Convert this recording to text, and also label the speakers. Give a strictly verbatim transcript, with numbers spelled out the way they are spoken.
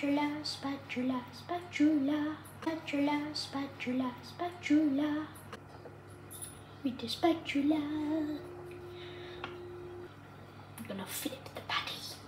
Speaker 1: spatula, spatula, spatula, spatula, spatula, spatula. With the spatula, I'm gonna fit it to the patty.